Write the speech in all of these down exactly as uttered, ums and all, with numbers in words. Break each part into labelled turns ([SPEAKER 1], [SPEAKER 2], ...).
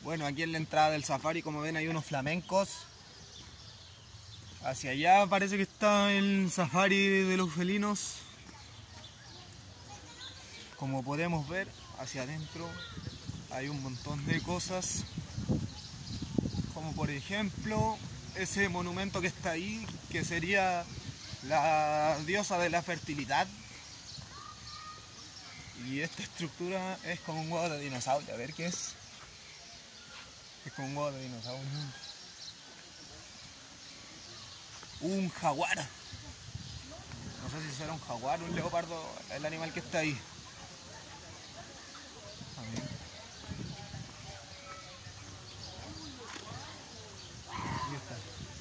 [SPEAKER 1] Bueno, aquí en la entrada del safari, como ven, hay unos flamencos. Hacia allá parece que está el safari de los felinos. Como podemos ver, hacia adentro hay un montón de cosas. Como por ejemplo, ese monumento que está ahí, que sería la diosa de la fertilidad. Y esta estructura es como un huevo de dinosaurio. A ver qué es. Es como un huevo de dinosaurio. Un jaguar. No sé si será un jaguar o un leopardo el animal que está ahí. A ver. Ahí está.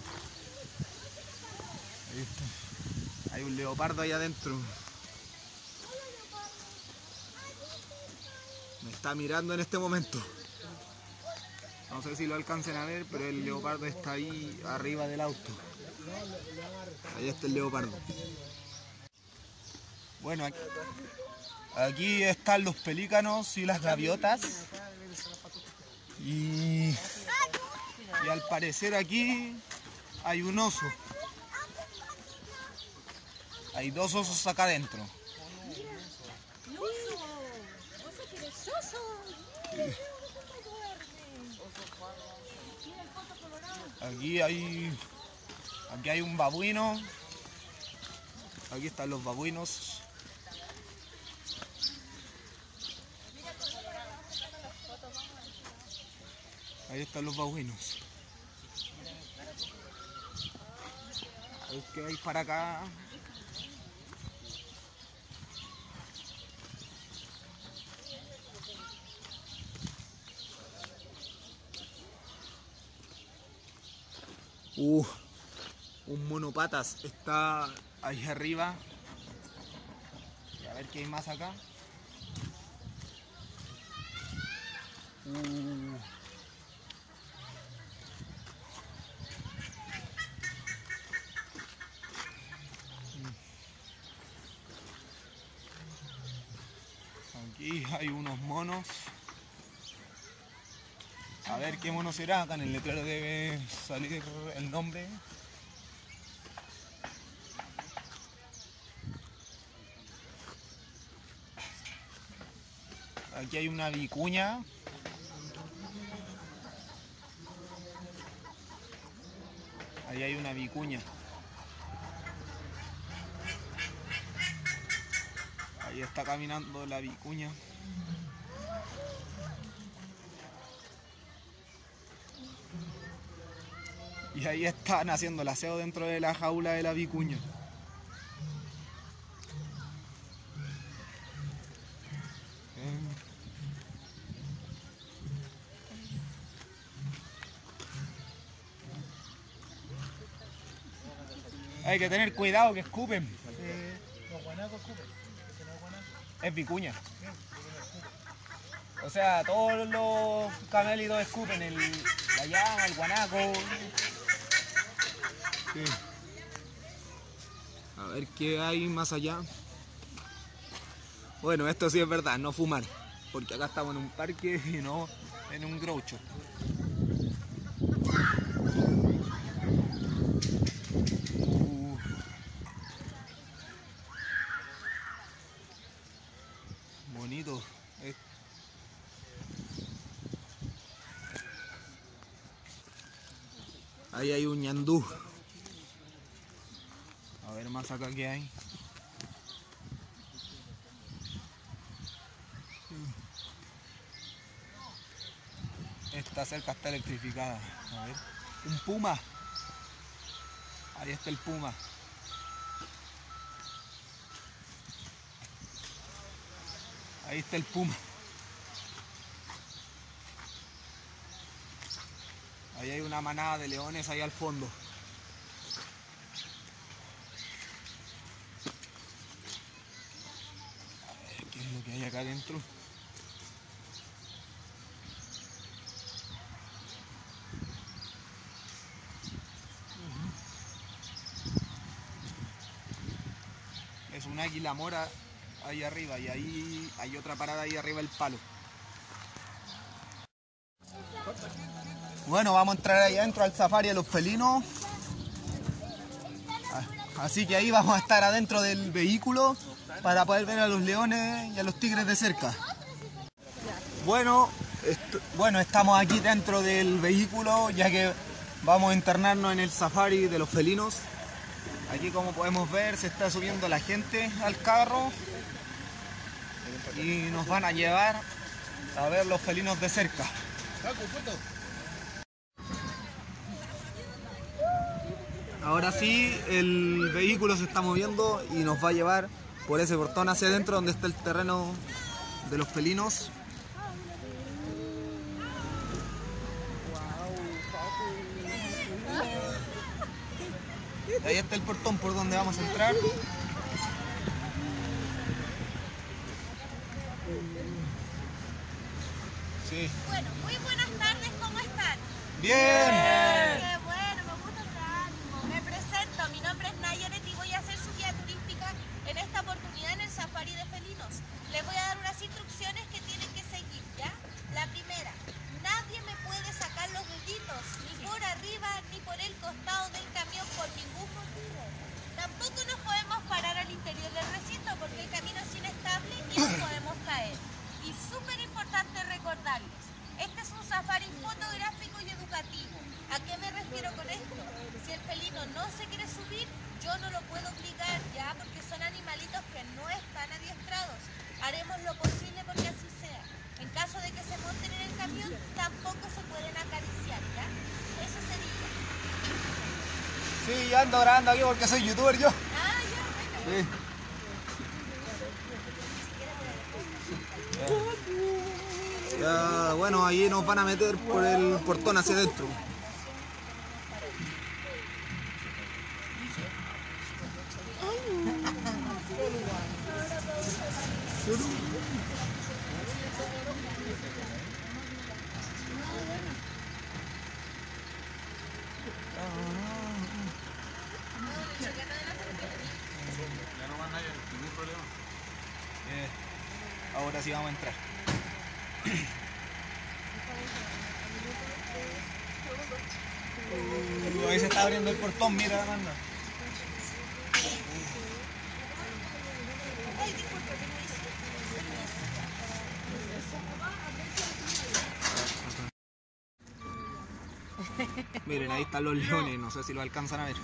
[SPEAKER 1] Ahí está. Hay un leopardo ahí adentro. Me está mirando en este momento. No sé si lo alcancen a ver, pero el leopardo está ahí arriba del auto. Ahí está el leopardo. Bueno, aquí, aquí están los pelícanos y las gaviotas. Y, y al parecer aquí hay un oso. Hay dos osos acá adentro. Aquí hay, aquí hay un babuino. Aquí están los babuinos. Ahí están los babuinos. A ver qué hay para acá. Uh, un monopatas está ahí arriba. Y a ver qué hay más acá. Uh. Aquí hay unos monos. A ver qué mono será. Acá en el letrero debe salir el nombre. Aquí hay una vicuña. Ahí hay una vicuña. Ahí está caminando la vicuña. Y ahí están haciendo el aseo dentro de la jaula de la vicuña. Hay que tener cuidado que escupen.
[SPEAKER 2] Eh, los guanacos escupen. ¿Ese no es guanaco?
[SPEAKER 1] Es vicuña.
[SPEAKER 2] Sí, porque no escupen.
[SPEAKER 1] O sea, todos los camélidos escupen. El, la llama, el guanaco. Sí. A ver qué hay más allá. Bueno, esto sí es verdad, no fumar. Porque acá estamos en un parque y no en un grow shop. Uh. Bonito. Eh. Ahí hay un ñandú. A ver más acá qué hay. Esta cerca está electrificada. A ver. Un puma. Ahí está el puma. Ahí está el puma. Ahí hay una manada de leones ahí al fondo. A ver qué es lo que hay acá adentro. Es un águila mora ahí arriba y ahí hay otra parada ahí arriba del palo. Bueno, vamos a entrar ahí adentro al safari de los felinos. Así que ahí vamos a estar adentro del vehículo para poder ver a los leones y a los tigres de cerca. Bueno, est bueno, estamos aquí dentro del vehículo ya que vamos a internarnos en el safari de los felinos. Aquí, como podemos ver, se está subiendo la gente al carro y nos van a llevar a ver los felinos de cerca. Ahora sí, el vehículo se está moviendo y nos va a llevar por ese portón hacia adentro donde está el terreno de los felinos. Ahí está el portón por donde vamos a entrar. Sí.
[SPEAKER 3] Bueno, muy buenas tardes, ¿cómo están?
[SPEAKER 1] Bien.
[SPEAKER 3] Qué bueno, me gusta ese ánimo. Me presento, mi nombre es Nayaret y voy a hacer su guía turística en esta oportunidad en el safari de felinos. Les voy a dar unas instrucciones que tienen que seguir, ¿ya? La primera, nadie me puede sacar los deditos, ni por arriba ni por el costado del camión por ningún motivo. Tampoco nos podemos parar al interior del recinto porque el camino es inestable y nos podemos caer. Y súper importante recordarles, este es un safari fotográfico y educativo. ¿A qué me refiero con esto? Si el felino no se quiere subir, yo no lo puedo obligar ya, porque son animalitos que no están adiestrados. Haremos lo posible porque así sea. En caso de que se monten en el camión, tampoco se pueden acariciar, ¿ya? Eso sería.
[SPEAKER 1] Sí, yo ando grabando aquí porque soy youtuber yo.
[SPEAKER 3] Ah, ya, bueno.
[SPEAKER 1] Sí. Ya, bueno, ahí nos van a meter por el portón hacia adentro. Eh, ahora sí vamos a entrar. Uh, ahí se está abriendo el portón, mira la manda.
[SPEAKER 3] Ay, disculpe, permiso.
[SPEAKER 1] Miren, ahí están los leones, no sé si lo alcanzan a ver.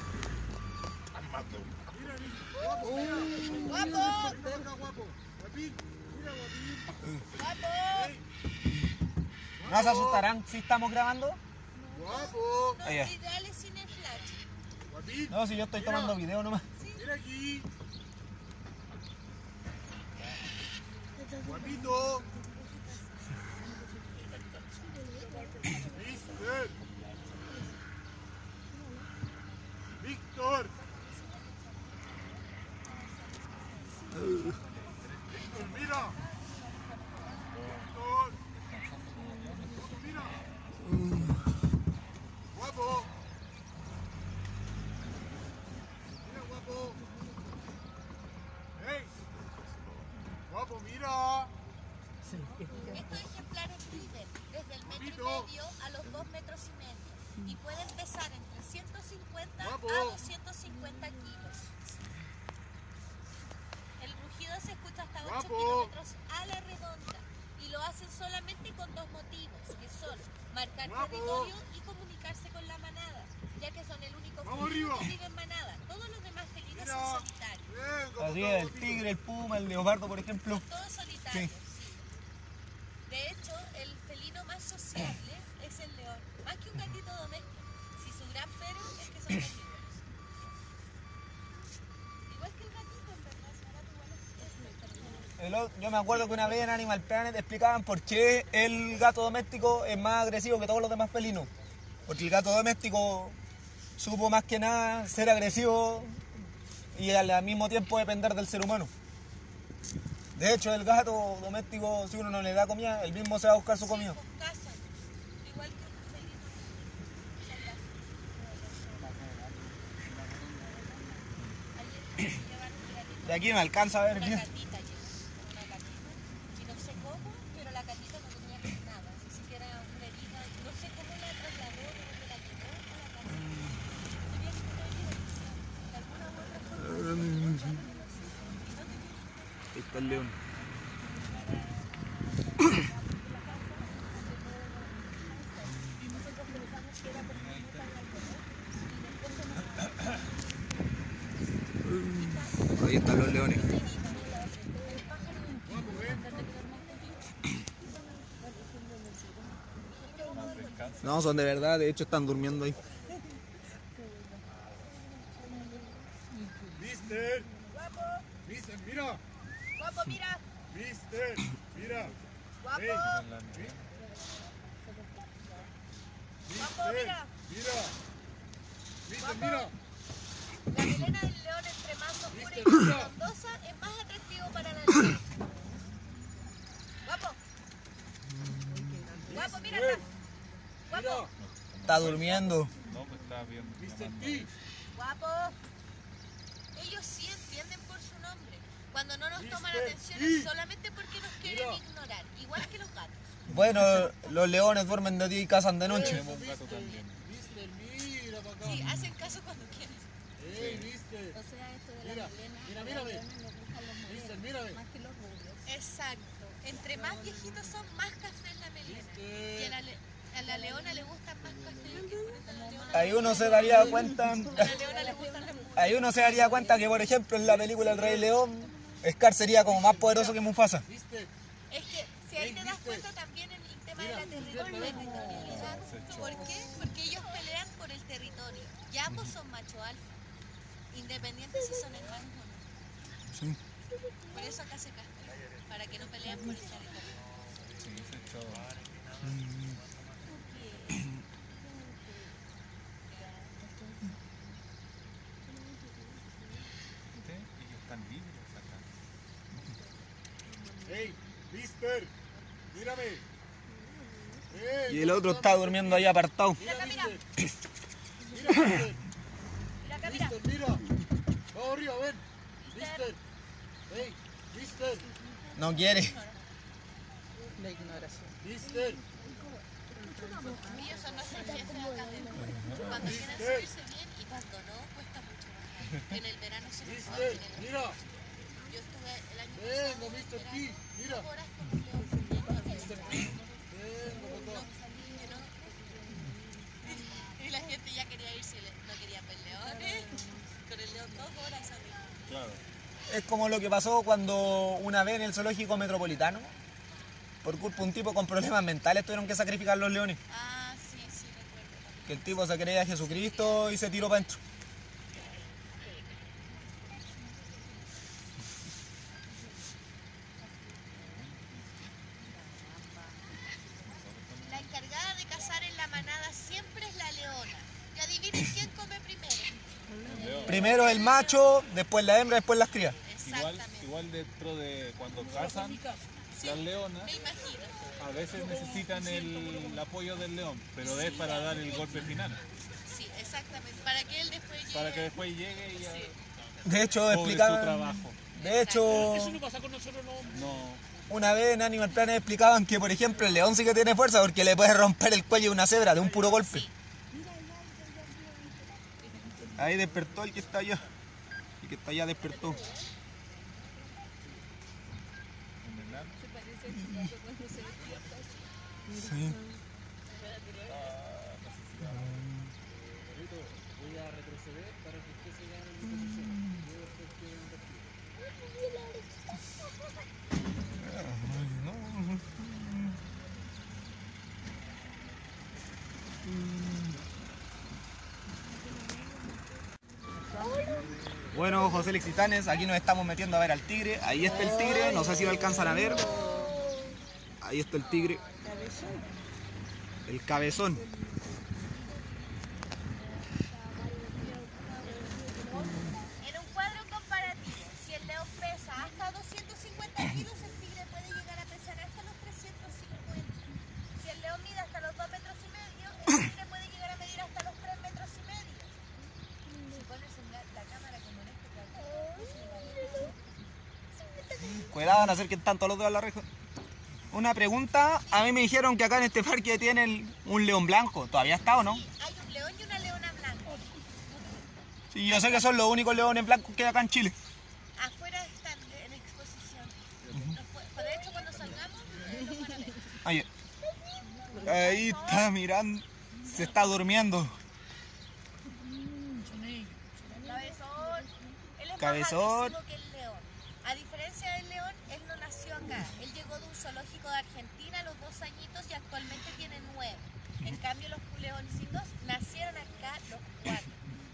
[SPEAKER 3] ¡Guapo!
[SPEAKER 2] Guapo. Guapín. Mira, guapín.
[SPEAKER 3] ¡Guapo!
[SPEAKER 1] ¿No se asustarán si estamos grabando?
[SPEAKER 2] Guapo.
[SPEAKER 3] No,
[SPEAKER 1] Ahí es.
[SPEAKER 3] lo ideal es sin el flash.
[SPEAKER 2] Guapín.
[SPEAKER 1] No, si yo estoy tomando video nomás.
[SPEAKER 2] Mira aquí. Guapito. Víctor. Víctor. Víctor, mira. Víctor. Mira. Guapo. Mira, guapo. Hey. Guapo, mira.
[SPEAKER 3] Estos ejemplares viven desde el metro y
[SPEAKER 2] Guapito.
[SPEAKER 3] medio a los dos metros y medio y pueden pesar entre ciento cincuenta
[SPEAKER 2] Guapo.
[SPEAKER 3] a doscientos cincuenta kilos. El rugido se escucha hasta ocho
[SPEAKER 2] Guapo.
[SPEAKER 3] kilómetros a la redonda y lo hacen solamente con dos motivos, que son marcar
[SPEAKER 2] Guapo.
[SPEAKER 3] territorio y comunicarse con la manada, ya que son el único
[SPEAKER 2] Vamos
[SPEAKER 3] felino
[SPEAKER 2] arriba.
[SPEAKER 3] que vive en manada. Todos los demás felinos
[SPEAKER 2] Mira.
[SPEAKER 3] son solitarios.
[SPEAKER 2] Ven, como
[SPEAKER 1] Así
[SPEAKER 2] está
[SPEAKER 1] es, el
[SPEAKER 2] guapito.
[SPEAKER 1] tigre, el puma, el leopardo, por ejemplo.
[SPEAKER 3] Son todos solitarios, sí. De hecho, el felino más sociable es el león, más que un gatito doméstico. Si su gran pero es que son carnívoros. Igual que el gatito, en verdad, su gato igual es carnívoro.
[SPEAKER 1] El o- Yo me acuerdo que una vez en Animal Planet explicaban por qué el gato doméstico es más agresivo que todos los demás felinos. Porque el gato doméstico supo más que nada ser agresivo y al mismo tiempo depender del ser humano. De hecho, el gato doméstico, si uno no le da comida, él mismo se va a buscar su comida.
[SPEAKER 3] Sí, pues cazan, igual que un felino salvaje. Ayer llevaron un gatito.
[SPEAKER 1] De aquí me alcanza a ver
[SPEAKER 3] Una
[SPEAKER 1] bien.
[SPEAKER 3] gatita llegó, una gatita. Y no sé cómo, pero la gatita no tenía nada, ni siquiera una herida. No sé cómo la trasladó
[SPEAKER 1] está el león. Ahí están los leones. No, son de verdad, de hecho están durmiendo ahí.
[SPEAKER 2] Mister,
[SPEAKER 3] Guapo,
[SPEAKER 2] mister, mira.
[SPEAKER 3] guapo, mira.
[SPEAKER 2] Mister, mira.
[SPEAKER 3] Guapo,
[SPEAKER 2] Ey,
[SPEAKER 3] guapo,
[SPEAKER 2] mister,
[SPEAKER 3] mira.
[SPEAKER 2] mira. Mister, mira.
[SPEAKER 3] La melena del león entre más oscura y
[SPEAKER 2] Mister,
[SPEAKER 3] más
[SPEAKER 2] mira.
[SPEAKER 3] frondosa es más atractivo para la leona. Guapo. Guapo, mira acá.
[SPEAKER 2] Mira.
[SPEAKER 3] Guapo,
[SPEAKER 1] Está durmiendo.
[SPEAKER 4] No, pues estaba viendo.
[SPEAKER 2] Mister T.
[SPEAKER 3] guapo. Ellos sí entienden por su nombre. Cuando no nos toman
[SPEAKER 2] Mister
[SPEAKER 3] atención
[SPEAKER 2] T.
[SPEAKER 3] es solamente porque nos quieren
[SPEAKER 2] Mira.
[SPEAKER 3] ignorar, igual que los gatos.
[SPEAKER 1] Bueno, los leones duermen de día y cazan de noche.
[SPEAKER 4] Tenemos un gato también.
[SPEAKER 2] Mister, mira para acá.
[SPEAKER 3] Sí, hacen caso cuando quieren.
[SPEAKER 2] Ey, mister.
[SPEAKER 5] O sea, esto de la
[SPEAKER 2] Mira,
[SPEAKER 5] melena,
[SPEAKER 2] mira,
[SPEAKER 5] a
[SPEAKER 2] mírame.
[SPEAKER 5] los leones les gustan los
[SPEAKER 2] Mister,
[SPEAKER 5] morenos,
[SPEAKER 2] mírame.
[SPEAKER 5] más que los rubios.
[SPEAKER 3] Exacto. Entre más viejitos son, más café es la melena. Y a la, le- a la leona le gustan más café que por eso la leona.
[SPEAKER 1] Ahí uno se daría cuenta,
[SPEAKER 3] A la leona le gustan las mujeres.
[SPEAKER 1] ahí uno se daría cuenta que, por ejemplo, en la película El Rey León, Scar sería como más poderoso que Mufasa.
[SPEAKER 2] Mister.
[SPEAKER 3] Es que si ahí te das cuenta también en el tema de la territorialidad. ¿Por qué? Porque ellos pelean por el territorio. Y ambos son macho alfa. Independientes si son hermanos o no.
[SPEAKER 1] Sí.
[SPEAKER 3] Por eso acá se castra. Para que no peleen por el territorio.
[SPEAKER 4] Sí, se echó. ¿Viste? Ellos están libres acá.
[SPEAKER 2] Ey, mister. Mírame. Ey,
[SPEAKER 1] Y el otro está durmiendo ahí apartado.
[SPEAKER 3] Mira acá, mira.
[SPEAKER 2] mister. Mira, mister.
[SPEAKER 3] Mira acá, mira.
[SPEAKER 2] Mister, mira. Vamos arriba, ven. Mister. Ey, mister.
[SPEAKER 1] No quiere.
[SPEAKER 5] La ignoración.
[SPEAKER 2] Mister.
[SPEAKER 3] Ellos son nuestros jefes acá adentro. Cuando quieren subirse bien y cuando no, cuesta mucho bajar. En el verano se nos va
[SPEAKER 2] Mister,
[SPEAKER 3] en el
[SPEAKER 2] mira.
[SPEAKER 3] Yo estuve el año
[SPEAKER 2] Venga,
[SPEAKER 3] pasado,
[SPEAKER 2] mister
[SPEAKER 3] verano,
[SPEAKER 2] T. Mira.
[SPEAKER 3] dos horas con un león subiendo a
[SPEAKER 2] Mister T.
[SPEAKER 3] veces.
[SPEAKER 2] Venga, papá.
[SPEAKER 3] Que no. Y la gente ya quería irse, le- no quería ver leones. Con el león dos horas arriba.
[SPEAKER 4] Claro.
[SPEAKER 1] Es como lo que pasó cuando una vez en el zoológico metropolitano, por culpa de un tipo con problemas mentales, tuvieron que sacrificar los leones.
[SPEAKER 3] Ah, sí, sí, recuerdo.
[SPEAKER 1] Que el tipo se creía Jesucristo y se tiró para adentro.
[SPEAKER 3] La encargada de cazar en la manada siempre es la leona. Y adivinen quién come primero.
[SPEAKER 4] El león.
[SPEAKER 1] Primero el macho, después la hembra, después las crías.
[SPEAKER 4] Igual,
[SPEAKER 3] Exactamente.
[SPEAKER 4] igual dentro de cuando cazan las leonas,
[SPEAKER 3] Me imagino.
[SPEAKER 4] a veces necesitan el apoyo del león, pero es para dar el golpe final,
[SPEAKER 3] Sí, exactamente. Para que él después llegue.
[SPEAKER 4] para que después llegue y ya
[SPEAKER 3] Sí.
[SPEAKER 1] De hecho,
[SPEAKER 4] cobre su
[SPEAKER 1] explicaban.
[SPEAKER 4] trabajo.
[SPEAKER 1] De hecho,
[SPEAKER 4] No,
[SPEAKER 1] una vez en Animal Planet explicaban que, por ejemplo, el león sí que tiene fuerza porque le puede romper el cuello a una cebra de un puro golpe. Ahí despertó el que está allá. El que está allá despertó.
[SPEAKER 4] en verdad.
[SPEAKER 1] Sí.
[SPEAKER 2] Voy a retroceder para que usted se gane mi posición. Yo después quiero invertir.
[SPEAKER 1] Bueno, José Lexitanes, aquí nos estamos metiendo a ver al tigre. Ahí está el tigre, no sé si lo alcanzan a ver. Ahí está el tigre. El cabezón.
[SPEAKER 3] En un cuadro comparativo, si el león pesa hasta doscientos cincuenta kilos, el tigre puede llegar a pesar hasta los trescientos cincuenta. Si el león mide hasta los dos metros y medio, el tigre puede llegar a medir hasta los tres metros y medio. Si pones en la, la cámara como en este caso,
[SPEAKER 1] Cuidado, no acerquen tanto los dedos a la reja. Una pregunta, a mí me dijeron que acá en este parque tienen un león blanco. ¿Todavía está o no?
[SPEAKER 3] hay un león y una leona blanca.
[SPEAKER 1] Sí, yo sé que son los únicos leones blancos que hay acá en Chile.
[SPEAKER 3] Afuera están en exposición.
[SPEAKER 1] Ahí, ahí está mirando, se está durmiendo.
[SPEAKER 3] Cabezón. Él es
[SPEAKER 1] Cabezón.
[SPEAKER 3] más agresivo que el león. A diferencia del león, él no nació acá. Él llegó de un zoológico de Argentina a los dos añitos y actualmente tiene nueve. En cambio, los leoncitos nacieron acá los cuatro.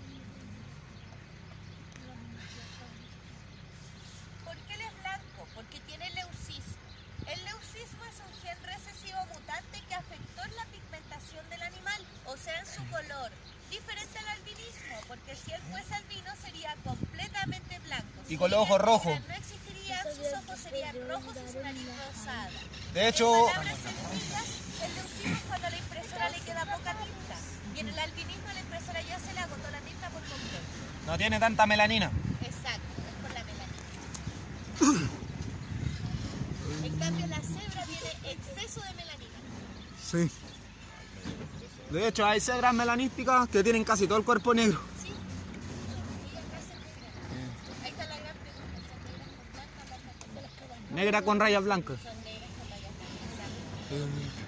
[SPEAKER 3] ¿Por qué él es blanco? Porque tiene leucismo. El leucismo es un gen recesivo mutante que afectó en la pigmentación del animal, o sea, en su color. Diferente al albinismo, porque si él fuese albino sería completamente blanco.
[SPEAKER 1] Y con los ojos rojos.
[SPEAKER 3] No existirían, sus ojos serían rojos y su nariz rosada.
[SPEAKER 1] De hecho,
[SPEAKER 3] En palabras sencillas, el leucismo es cuando a la impresora le queda poca tinta. Y en el albinismo a la impresora ya se le agotó la tinta por completo.
[SPEAKER 1] no tiene tanta melanina.
[SPEAKER 3] Exacto, es por la melanina. En cambio, la cebra tiene exceso de melanina.
[SPEAKER 1] Sí. De hecho, hay cebras melanísticas que tienen casi todo el cuerpo negro.
[SPEAKER 3] ¿Sí? Y acá se diferencia. Ahí está la gran pregunta. ¿Son negras con blancas, blancas con negras?
[SPEAKER 1] Negra con rayas blancas.
[SPEAKER 3] Son negras con rayas blancas. Exacto.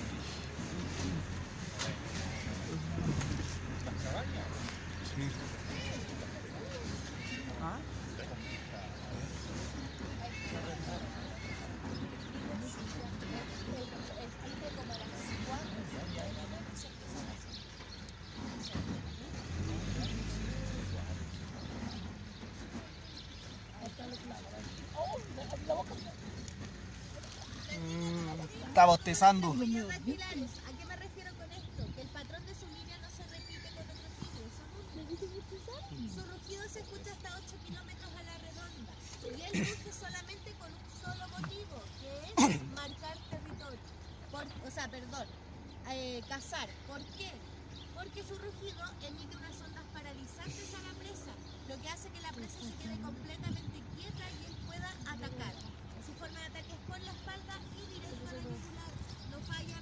[SPEAKER 1] Está bostezando.
[SPEAKER 3] Pequeños maxilares. ¿A qué me refiero con esto? Que el patrón de su línea no se repite con otros rugidos. Su rugido se escucha hasta ocho kilómetros a la redonda. Y él ruge solamente con un solo motivo, que es marcar territorio. Por- o sea, perdón, eh, cazar. ¿Por qué? Porque su rugido emite unas ondas paralizantes a la presa, lo que hace que la presa se quede completamente quieta y él pueda atacar. Su forma de ataque es por la espalda y directo a la yugular. No falla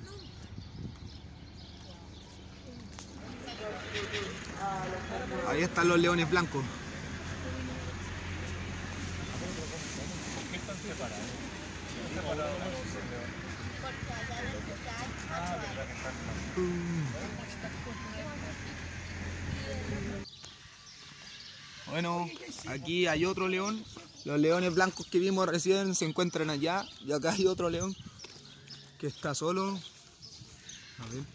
[SPEAKER 3] nunca.
[SPEAKER 1] Ahí están los leones blancos.
[SPEAKER 4] ¿Por qué están separados? ¿Están separados los leones?
[SPEAKER 3] Porque allá dentro ya hay
[SPEAKER 4] Ah,
[SPEAKER 3] macho
[SPEAKER 4] verdad
[SPEAKER 3] alfa.
[SPEAKER 4] que están.
[SPEAKER 1] Bueno, aquí hay otro león. Los leones blancos que vimos recién se encuentran allá. Y acá hay otro león que está solo. A ver.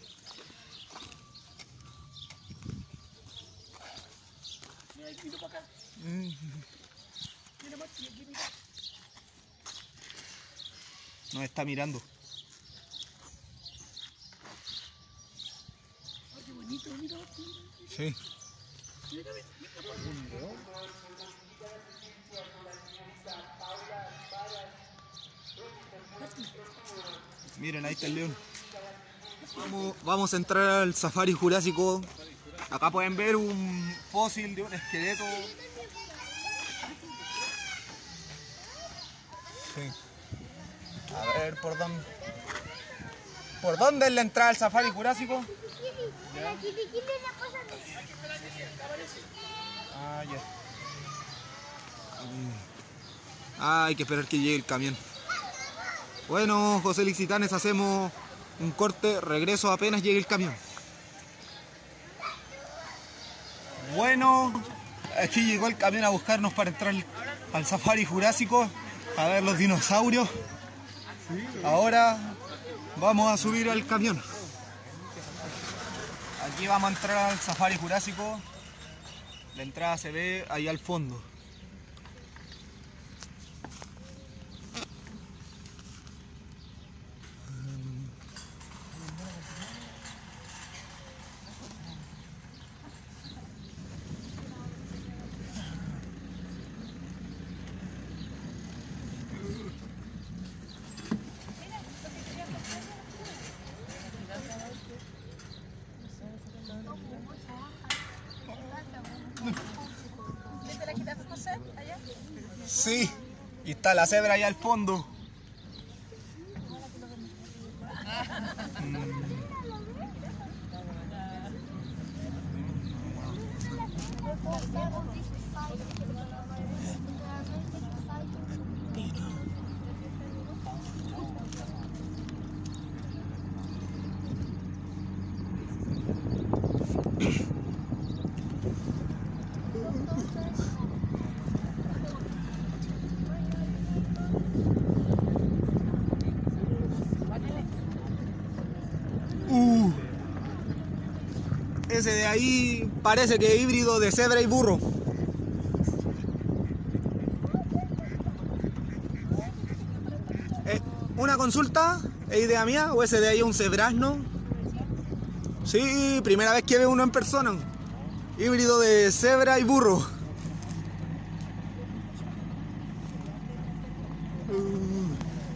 [SPEAKER 1] Nos está mirando. Sí. Miren, ahí está el león. Vamos, vamos a entrar al safari jurásico. Acá pueden ver un fósil de un esqueleto. Sí. A ver, ¿por dónde? ¿Por dónde es la entrada al safari jurásico? Ah, ya. Ah, hay que esperar que llegue el camión. Bueno, José Lixitanes, hacemos un corte, regreso apenas llegue el camión. Bueno, aquí llegó el camión a buscarnos para entrar al safari jurásico, a ver los dinosaurios. Ahora vamos a subir al camión. Aquí vamos a entrar al safari jurásico. La entrada se ve ahí al fondo.
[SPEAKER 3] ¿Viste la jirafa José allá?
[SPEAKER 1] Sí, y está la cebra allá al fondo. Uh, ese de ahí parece que es híbrido de cebra y burro. Eh, una consulta, ¿es idea mía o ese de ahí es un cebrazno? Sí, primera vez que veo uno en persona. Híbrido de cebra y burro. Uh.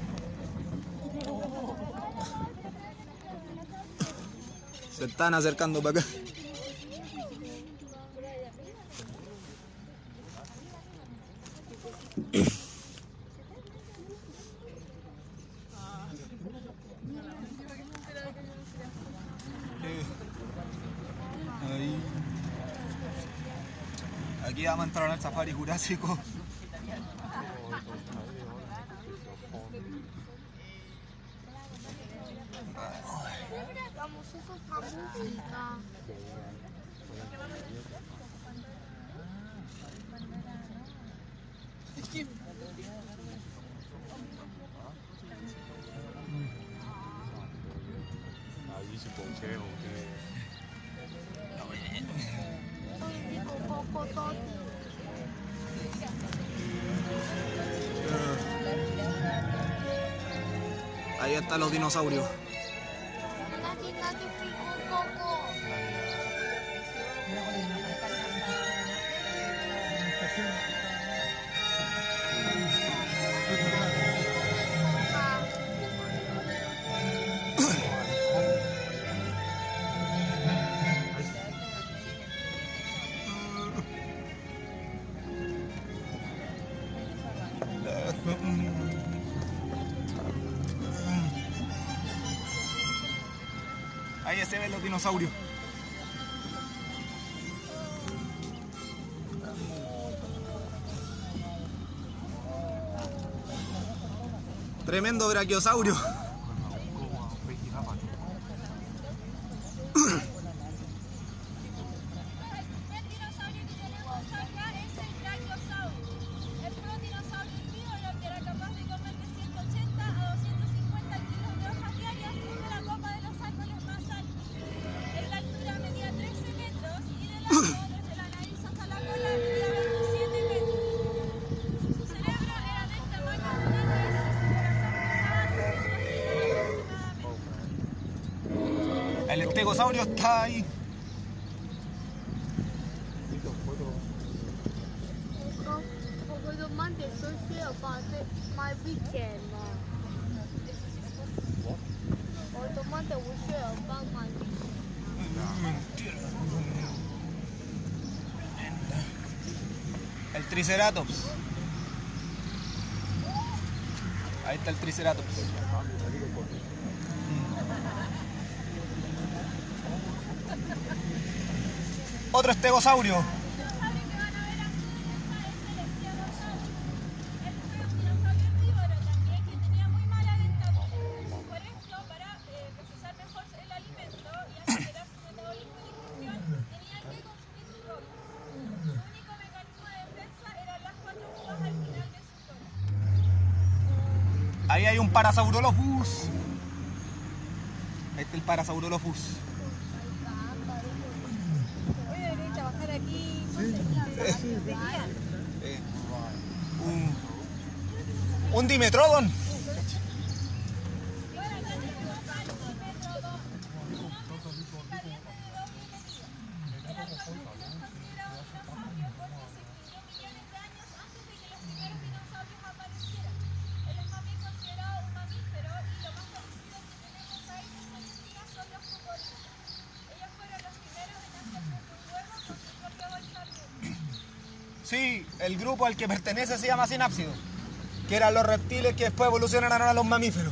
[SPEAKER 1] Se están acercando para acá. Ahí. Aquí vamos a entrar al safari jurásico.
[SPEAKER 6] Vamos a esa música.
[SPEAKER 2] Ahí se conqueo que
[SPEAKER 1] Ahí están los dinosaurios.
[SPEAKER 6] Nadie, nadie fico coco.
[SPEAKER 1] Ahí se ven los dinosaurios. Tremendo brachiosaurio. El estegosaurio está ahí.
[SPEAKER 6] Porque los mantes son feos para hacer my weekend. Or the month that we share about my
[SPEAKER 1] El triceratops. Ahí está el triceratops. Otro estegosaurio. Ahí hay un Parasaurolophus. Ahí está el Parasaurolophus.
[SPEAKER 3] Voy a venir a trabajar aquí.
[SPEAKER 1] Eh, un, un Dimetrodon. Sí, el grupo al que pertenece se llama Sinápsido, que eran los reptiles que después evolucionaron a los mamíferos.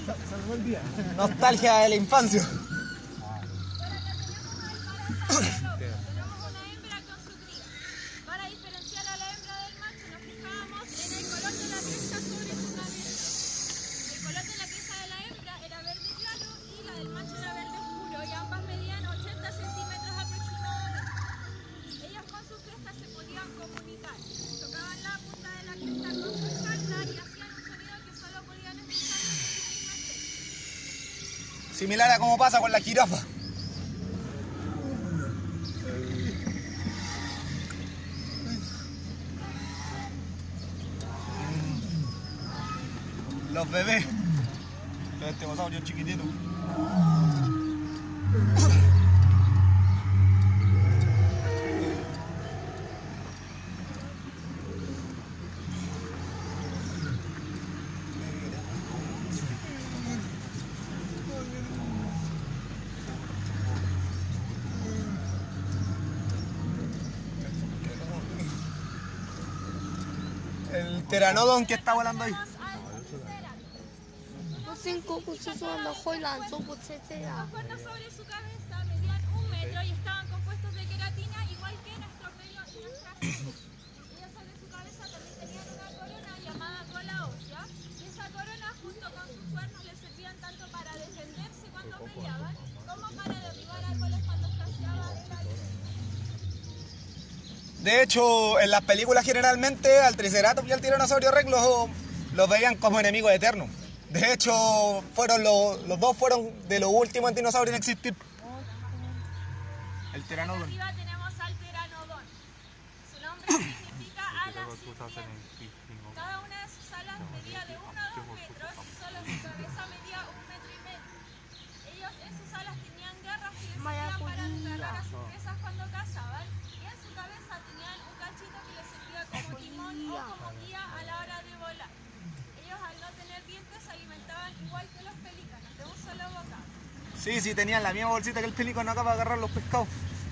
[SPEAKER 2] Salvó el día.
[SPEAKER 1] Nostalgia de la infancia.
[SPEAKER 3] Tenemos una hembra con su cría. Para diferenciar a la hembra del macho nos fijábamos en el color de la cresta sobre su cabeza. El color de la cresta de la hembra era verde claro y la del macho era verde oscuro y ambas medían ochenta centímetros aproximadamente. Ellas con sus crestas se podían comunicar. Tocaban la punta de la cresta con su espalda y hacían un sonido que solo podían escuchar los de su misma especie.
[SPEAKER 1] Similar a como pasa con la jirafa. Los bebés. Los estegosaurios chiquititos. El pteranodon que está volando ahí.
[SPEAKER 6] cinco cuchillos mejor lanzó por ya.
[SPEAKER 3] Los cuernos sobre su cabeza medían un metro y estaban compuestos de queratina igual que nuestro pelo y nuestras pieles. Ellos sobre su cabeza también tenían una corona llamada cola ósea y esa corona junto con sus cuernos les servían tanto para defenderse cuando peleaban como para derribar árboles cuando escaseaba el aire.
[SPEAKER 1] De hecho, en las películas generalmente al Triceratops y al Tiranosaurio Rex los, los veían como enemigos eternos. De hecho, fueron los, los dos fueron de los últimos dinosaurios en existir. El Pteranodon.
[SPEAKER 3] Arriba tenemos al Pteranodon. Su nombre significa alas sin dientes. Cada una de sus alas medía de uno a dos metros y solo su cabeza medía un metro y medio. Ellos en sus alas tenían garras que les servían para agarrar a sus presas cuando cazaban y en su cabeza tenían un cachito que les servía como timón o como guía a la hora de volar. Ellos al no tener dientes se alimentaban igual que los pelícanos, de un solo bocado.
[SPEAKER 1] Sí, sí, tenían la misma bolsita que el pelícano acá para agarrar los pescados.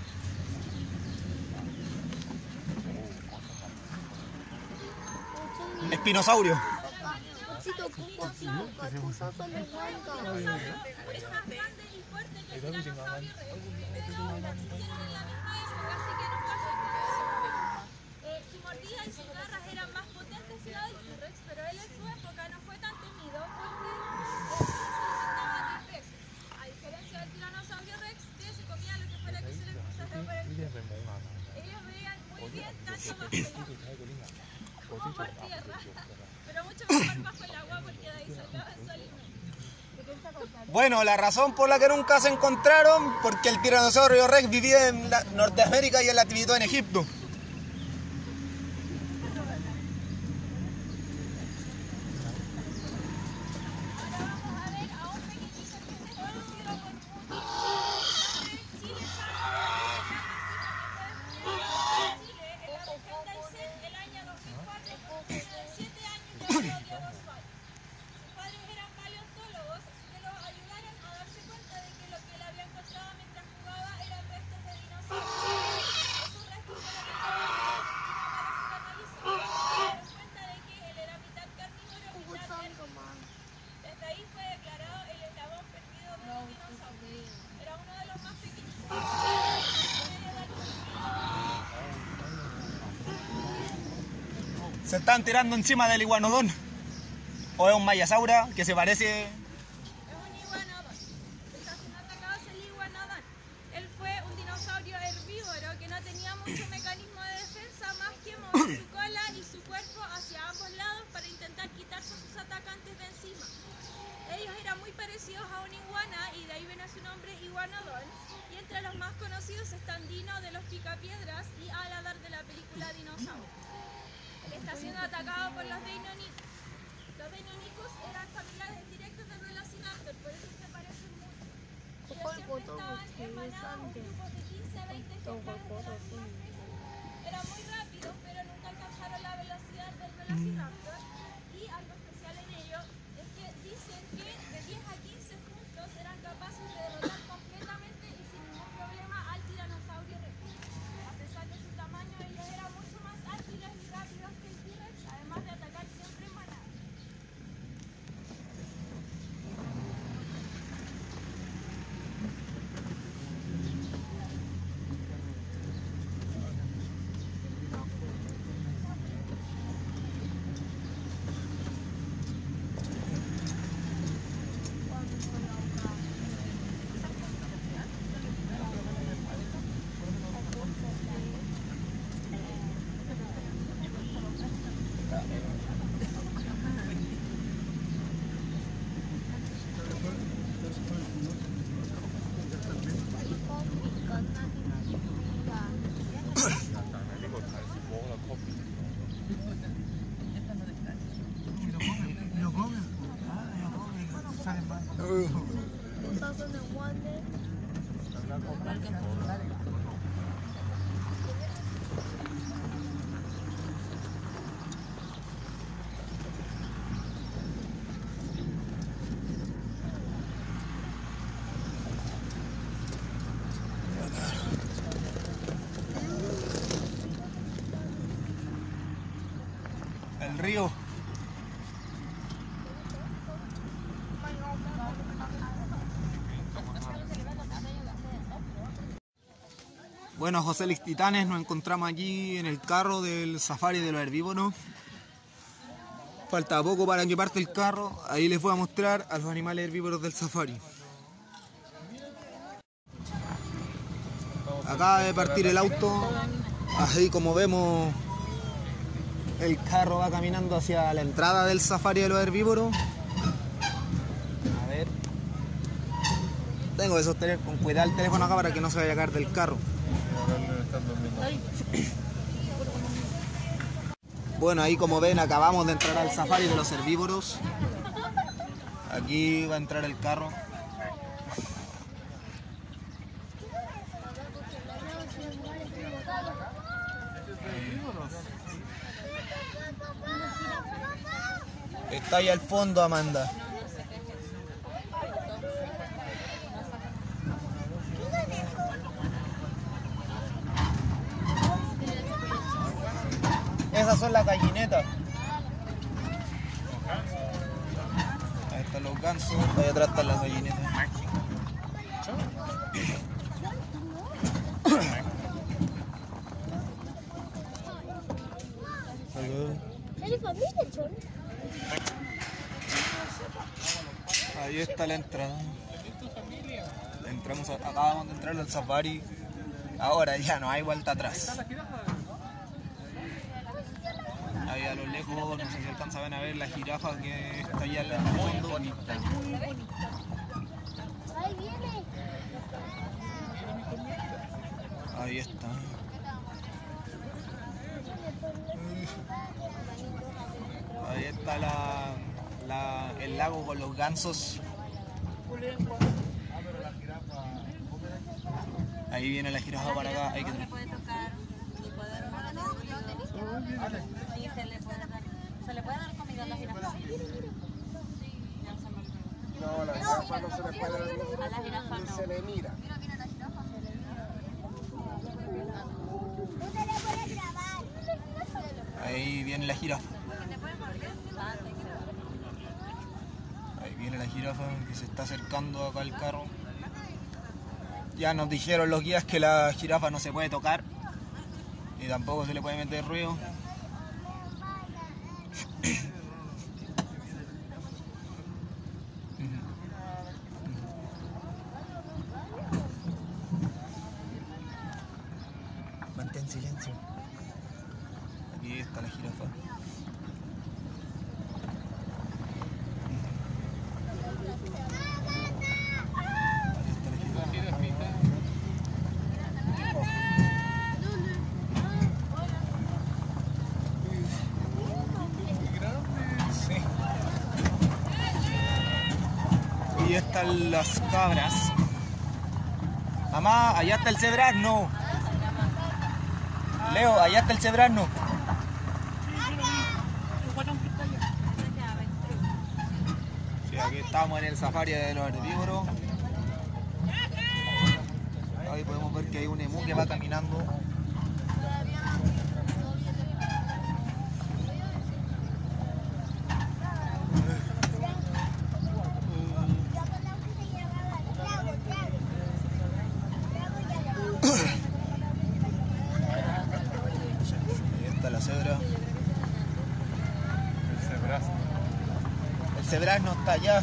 [SPEAKER 1] Espinosaurio.
[SPEAKER 6] Cuchillo cupo cinco, puso solo cuenta.
[SPEAKER 3] Es más grande y fuerte que el tiranosaurio rex, pero nacieron en la misma época, así que nunca se conocieron. Eh, su mordida y sus garras eran más potentes que la del T-Rex, pero él en su época no fue tan temido porque eh, se alimentaba de peces. A diferencia del tiranosaurio rex, que se comía lo que fuera que se le cruzara por el camino. Ellos veían muy bien tanto bajo el agua como por tierra, pero mucho mejor bajo el agua porque de ahí sacaban su alimento.
[SPEAKER 1] Bueno, la razón por la que nunca se encontraron, porque el Tiranosaurio Rex vivía en la Norteamérica y él la activitó en Egipto.
[SPEAKER 3] Ahora vamos a ver a un pequeñito que es desconocido por muchos. Es Chile Chile, en la región del Aysén, el año dos mil cuatro, con siete años de Claudio Oswald. Sus padres eran paleontólogos que lo ayudaron a darse cuenta de que lo que él había encontrado mientras jugaba eran restos de dinosaurios. Esos restos fueron encontrados para su análisis y se dieron cuenta de que él era mitad carnívoro, mitad herbívoro. Desde ahí fue declarado el eslabón perdido de los dinosaurios. Era uno de los más pequeños.
[SPEAKER 1] Se están tirando encima del iguanodón. O es un mayasaura que se parece.
[SPEAKER 3] Es un iguanodon. Está siendo atacado es el iguanodon. Él fue un dinosaurio herbívoro que no tenía mucho mecanismo de defensa más que mover su cola y su cuerpo hacia ambos lados para intentar quitarse a sus atacantes de encima. Ellos eran muy parecidos a un iguana y de ahí viene su nombre iguanodon. Y entre los más conocidos están Dino de los Picapiedras y Aladar de la película Dinosaurio. Él está siendo atacado por los Deinonychus. Los Deinonychus eran familiares directos del Velociraptor, por eso se parecen mucho. Ellos siempre estaban hermanados, un grupo de quince a veinte ejemplares de la misma especie. Eran muy rápidos, pero nunca alcanzaron la velocidad del Velociraptor. Y algo especial en ello es que dicen que de diez a quince juntos eran capaces de derrotar completamente y sin ningún problema al Tiranosaurio Rex. A pesar de su tamaño, ellos eran mucho más ágiles y rápidos que el T-Rex, además de atacar siempre en manada.
[SPEAKER 6] two thousand one.
[SPEAKER 1] El río. Bueno, José Luis Titanes, nos encontramos aquí en el carro del safari de los herbívoros. Falta poco para que parte el carro. Ahí les voy a mostrar a los animales herbívoros del safari. Acaba de partir el auto. Así como vemos, el carro va caminando hacia la entrada del safari de los herbívoros. A ver. Tengo que sostener con cuidado el teléfono acá para que no se vaya a caer del carro. Bueno, ahí como ven, acabamos de entrar al safari de los herbívoros. Aquí va a entrar el carro. Está ahí al fondo, Amanda. Esas son las gallinetas. Ahí están los gansos, ahí atrás están las gallinetas. Ahí está la entrada. Entramos, a- acabamos de entrar al safari. Ahora ya no hay vuelta atrás. Ahí a lo lejos, no sé si alcanzan a ver la jirafa que está allá al fondo.
[SPEAKER 6] Ahí viene.
[SPEAKER 1] Ahí está. Ahí está la, la- el lago con los gansos. Ahí viene la jirafa para acá. Hay que...
[SPEAKER 3] Se puede tocar, se puede dar una y se le puede dar, se le puede dar comida a la jirafa.
[SPEAKER 2] No, la jirafa no se le puede dar.
[SPEAKER 3] A la jirafa no.
[SPEAKER 2] Se le mira.
[SPEAKER 1] Ahí viene la jirafa. Ahí viene la jirafa que se está acercando acá al carro. Ya nos dijeron los guías que la jirafa no se puede tocar y tampoco se le puede meter ruido. Mantén silencio. Aquí está la jirafa. Ahí está la jirafa. Sí. Y están las cabras. Mamá, allá está el cebrazno. Leo, allá está el cebrazno. Sí, aquí estamos en el safari de los herbívoros. Ahí podemos ver que hay un emú que va caminando. Ahí está la cebra.
[SPEAKER 4] El cebrazno.
[SPEAKER 1] El cebrazno está allá.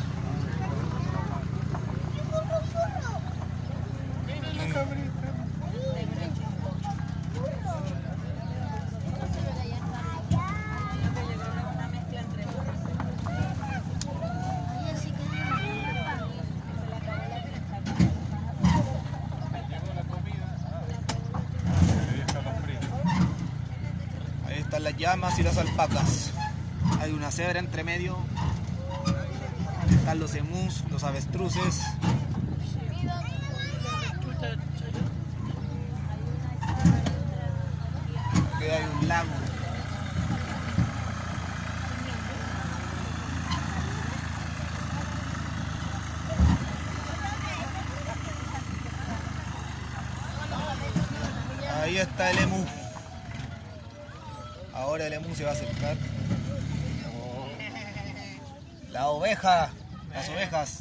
[SPEAKER 1] Ahí están las llamas y las alpacas. Hay una cebra entre medio. Están los emus, los avestruces. Aquí hay un lago. Ahí está el emú. Ahora el emú se va a acercar. La oveja, las ovejas.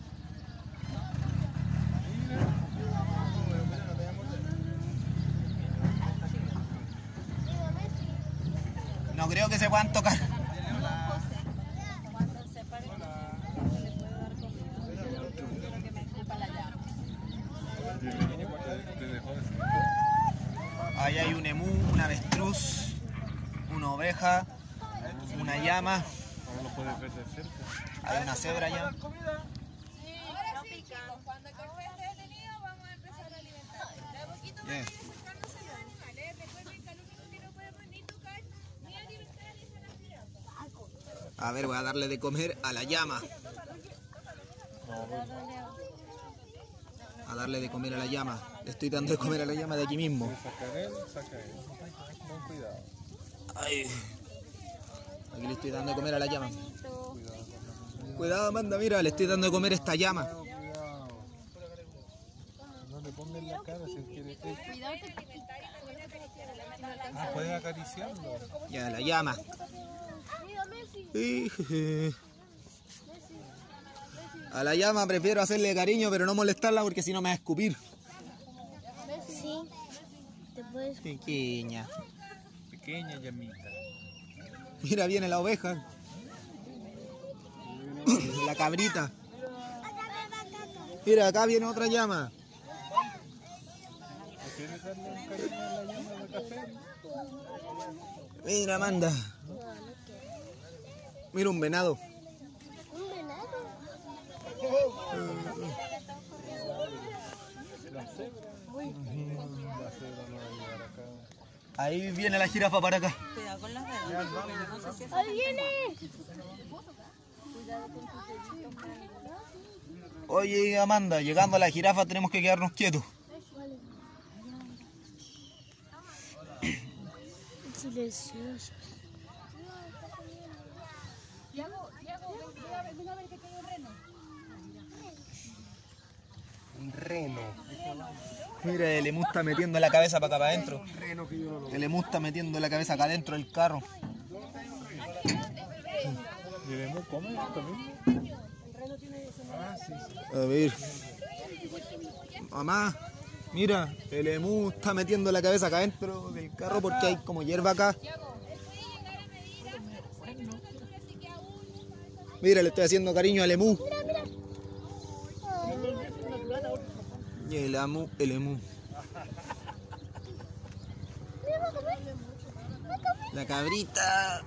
[SPEAKER 1] No creo que se puedan tocar.
[SPEAKER 3] Cuando se pare conmigo, le puedo dar comida. Quiero que me escupa la llama.
[SPEAKER 1] Ahí hay un emú, un avestruz, una oveja, una llama.
[SPEAKER 4] Ahora lo puedes ver de cerca.
[SPEAKER 1] Hay una cebra allá.
[SPEAKER 3] Ahora sí, chicos, cuando el café esté detenido, vamos a empezar a alimentar. De a poquito van a
[SPEAKER 1] Bien.
[SPEAKER 3] ir buscándose los animales. Recuerden que al único que no podemos ni tocar ni alimentar es a las jirafas.
[SPEAKER 1] A ver, voy a darle de comer a la llama. A darle de comer a la llama. Le estoy dando de comer a la llama de aquí mismo.
[SPEAKER 4] Sacar él, saca él. Con cuidado.
[SPEAKER 1] Ay. Aquí le estoy dando de comer a la llama. Cuidado, Amanda, mira, le estoy dando de comer a esta llama.
[SPEAKER 4] Cuidado. No le pongas en la cara si él quiere que... Ah, puedes acariciarlo.
[SPEAKER 1] Ya, la llama. A la llama prefiero hacerle cariño, pero no molestarla porque si no me va a escupir.
[SPEAKER 6] Sí. Te puedes...
[SPEAKER 1] Pequeña.
[SPEAKER 4] Pequeña llamita.
[SPEAKER 1] Mira, viene la oveja. La cabrita. Mira, acá viene otra llama.
[SPEAKER 4] ¿Quieres darle un cariño a la llama de café?
[SPEAKER 1] Mira, Amanda. Mira un venado.
[SPEAKER 6] ¿Un venado?
[SPEAKER 4] La cebra. La cebra no va a llegar acá.
[SPEAKER 1] Ahí viene la jirafa para acá.
[SPEAKER 3] Cuidado con las dedos. No sé si es
[SPEAKER 6] ¡Ahí viene!
[SPEAKER 1] Oye, Amanda, llegando a la jirafa tenemos que quedarnos quietos.
[SPEAKER 6] Silenciosos.
[SPEAKER 2] Un reno.
[SPEAKER 1] Mira, el emú está metiendo la cabeza para acá para adentro. El emú está metiendo la cabeza acá adentro del carro.
[SPEAKER 4] ¿Y el emú come esto mismo? Ah, sí, sí.
[SPEAKER 1] A ver. Mamá, mira, el emú está metiendo la cabeza acá adentro del carro porque hay como hierba acá. Mira, le estoy haciendo cariño al emú. Y el emú, el emú. La cabrita.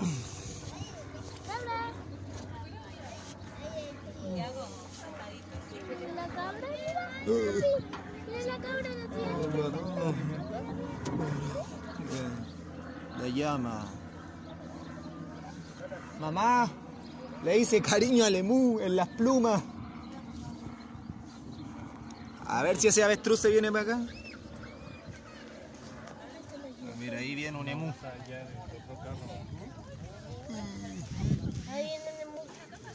[SPEAKER 6] La cabra, mira. Mira la cabra, la tiene.
[SPEAKER 1] La llama. Mamá, le hice cariño al emú en las plumas. A ver si ese avestruz se viene para acá. Mira, ahí viene un emú.
[SPEAKER 6] Ahí viene el emú.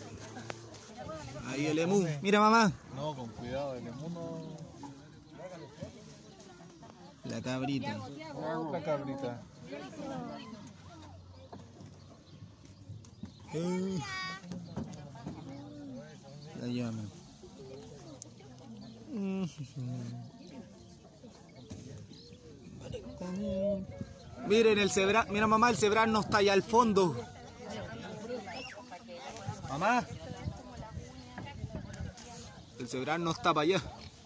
[SPEAKER 1] Ahí el emú. Mira, mamá.
[SPEAKER 4] No, con cuidado, el emú no...
[SPEAKER 1] La cabrita.
[SPEAKER 4] La cabrita.
[SPEAKER 1] Eh. La llama. Miren el cebra, mira mamá, el cebral no está allá al fondo. Mamá. El cebral no está para allá.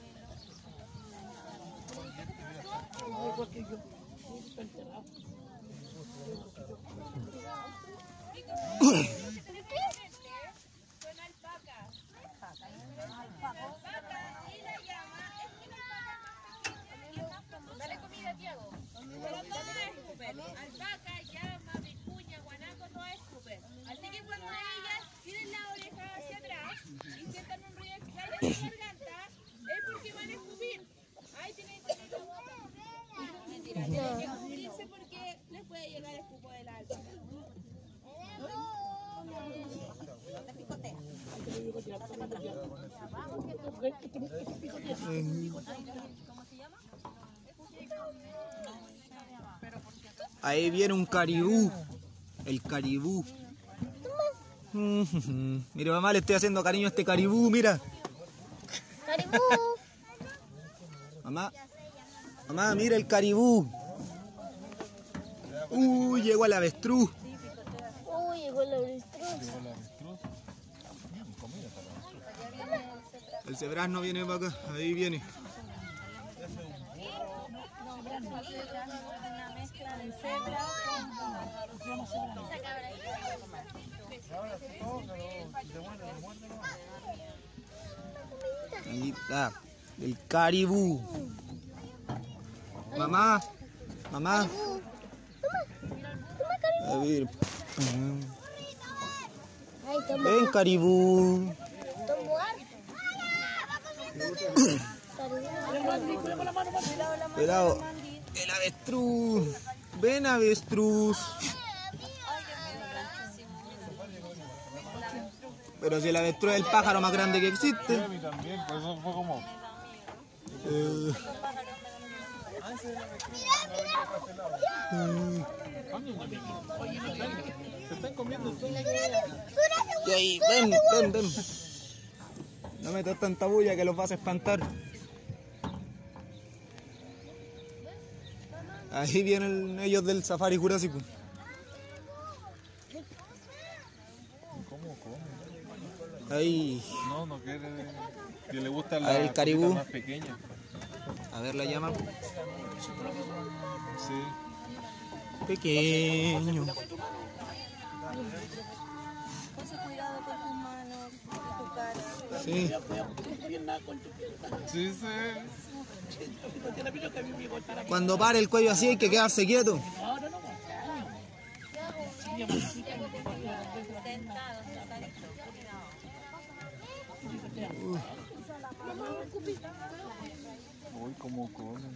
[SPEAKER 3] Son alpacas. Alpaca y la llama es una alpaca más. Dale comida, Tiago. Pero todas escupen. Alpaca, llama, vicuña, guanaco, todas escupen. Así que cuando ellas tienen la oreja hacia atrás, garganta es porque van a escupir. Ahí tienen que tener la boca. Mentira, tienen que cubrirse porque les puede llegar el escupo de la alta. Te picotea. ¿Cómo se llama?
[SPEAKER 1] Ahí viene un caribú. El caribú. Mira, mamá, le estoy haciendo cariño a este caribú, mira.
[SPEAKER 6] Caribú.
[SPEAKER 1] Mamá, mamá, mira el caribú. Uy, llegó el avestruz.
[SPEAKER 6] Uy, llegó el avestruz.
[SPEAKER 1] El cebras no viene para acá, ahí viene.
[SPEAKER 3] Una mezcla de cebra
[SPEAKER 1] Ahí está, el caribú. Mamá, mamá. A ver.
[SPEAKER 6] Ay, toma.
[SPEAKER 1] Ven, caribú. Cuidado. El avestruz. Ven, avestruz. Pero si el avestruz es el pájaro más grande que existe.
[SPEAKER 4] A mí también, por eso fue como...
[SPEAKER 1] Eh,
[SPEAKER 4] Se están comiendo todo.
[SPEAKER 1] y ahí, ven, ven, ven. No metas tanta bulla que los vas a espantar. Ahí vienen ellos del safari jurásico.
[SPEAKER 4] ¿Cómo come?
[SPEAKER 1] Ahí.
[SPEAKER 4] No, no quiere... Que le gusta
[SPEAKER 1] A
[SPEAKER 4] la
[SPEAKER 1] ver, el caribú.
[SPEAKER 4] más pequeña.
[SPEAKER 1] A ver la llama.
[SPEAKER 4] Sí.
[SPEAKER 1] Pequeño.
[SPEAKER 3] Pose cuidado con tus manos, con tu cara.
[SPEAKER 1] Sí.
[SPEAKER 4] Sí, sí.
[SPEAKER 1] Cuando pare el cuello así hay que quedarse quieto.
[SPEAKER 3] Sentados, sentaditos.
[SPEAKER 4] Uy, cómo comen.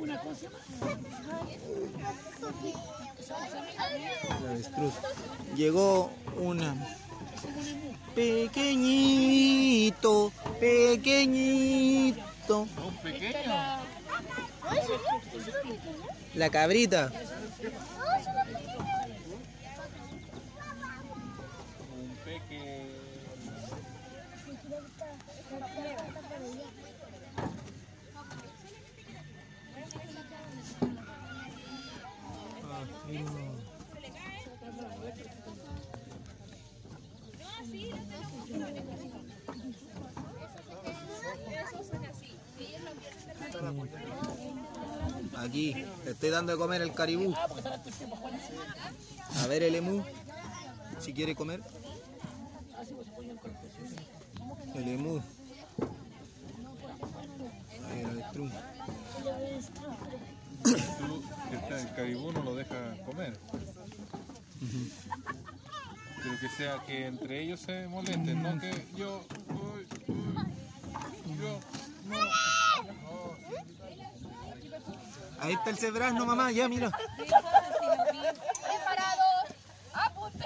[SPEAKER 1] El avestruz. Llegó una pequeñito, pequeñito.
[SPEAKER 4] Un pequeño.
[SPEAKER 1] La cabrita.
[SPEAKER 4] Un pequeño.
[SPEAKER 1] Aquí, le estoy dando de comer el caribú. A ver el emú, si quiere comer. El emú. Ahí el avestruz.
[SPEAKER 4] Tú, este, el caribú no lo deja comer. Pero que sea que entre ellos se molesten, no que yo, uy, uy, yo, no, no.
[SPEAKER 1] Ahí está el cebras, no mamá, ya mira.
[SPEAKER 3] Preparados. Apunte.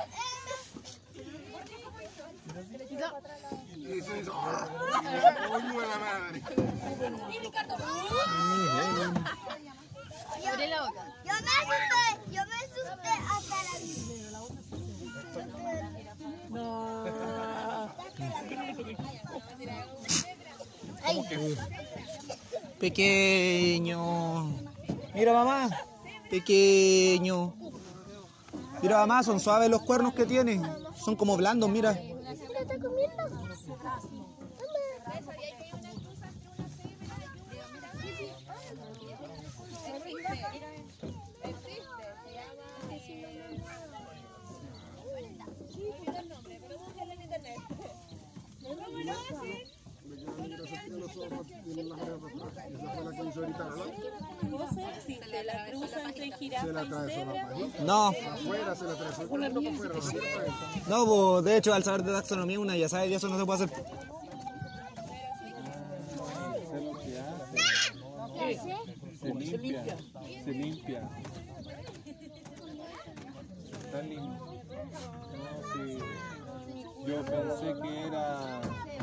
[SPEAKER 6] Abre la boca. Yo me asusté, yo me asusté hasta la
[SPEAKER 1] Pequeño. Mira mamá, pequeño. Mira mamá, son suaves los cuernos que tiene. Son como blandos, mira.
[SPEAKER 6] ¿Qué está comiendo?
[SPEAKER 3] Existe la cruza entre jirafa y cebra.
[SPEAKER 1] No. No, pues, de hecho al saber de taxonomía una ya sabe que eso no se puede hacer.
[SPEAKER 4] Se limpia, se limpia. Está limpia. No, sí. Yo pensé que era...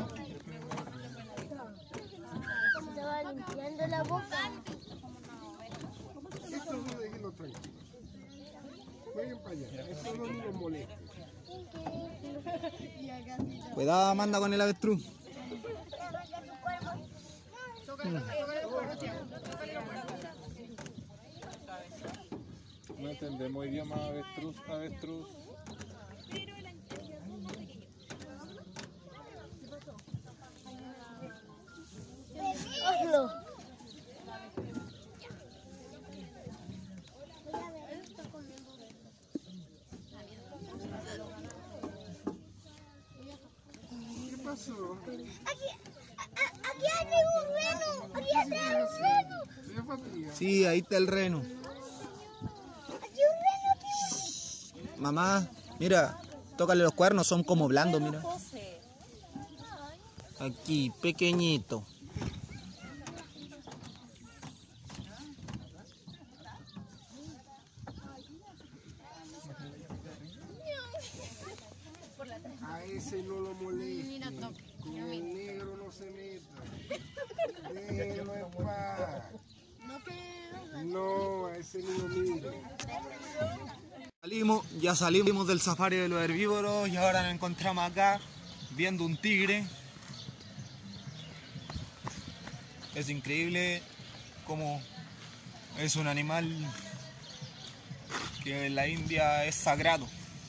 [SPEAKER 6] Estaba limpiando la boca.
[SPEAKER 7] Esto no déjenlo tranquilo. Vayan para allá. Esto no los moleste.
[SPEAKER 1] Cuidado, Amanda, con el avestruz.
[SPEAKER 4] No entendemos idioma avestruz, avestruz.
[SPEAKER 6] Hazlo.
[SPEAKER 7] ¿Qué pasó?
[SPEAKER 6] Aquí, a- a- aquí hay un reno. Aquí hay un reno.
[SPEAKER 7] ¿Qué fatiga?
[SPEAKER 1] Sí, ahí está el reno.
[SPEAKER 6] Aquí hay un reno.
[SPEAKER 1] Mamá, mira, tócale los cuernos, son como blandos, mira. Aquí, pequeñito.
[SPEAKER 7] A ese no lo moleste. Con el negro no se meta. Déjelo en paz. No, a ese ni lo mire.
[SPEAKER 1] Salimos, ya salimos del safari de los herbívoros y ahora nos encontramos acá viendo un tigre. Es increíble cómo es un animal que en la India es sagrado.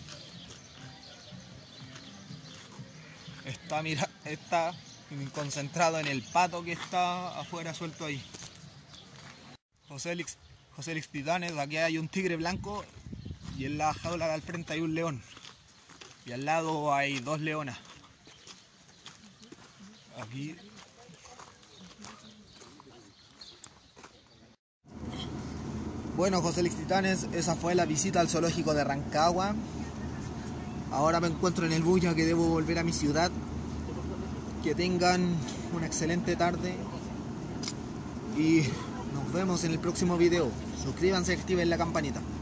[SPEAKER 1] Está, mira, está concentrado en el pato que está afuera suelto ahí. José Lix, José Lix Titanes, aquí hay un tigre blanco y en la jaula de al frente hay un león. Y al lado hay dos leonas. Aquí. Bueno, José Lix Titanes, esa fue la visita al zoológico de Rancagua. Ahora me encuentro en el bus ya que debo volver a mi ciudad. Que tengan una excelente tarde y nos vemos en el próximo video. Suscríbanse y activen la campanita.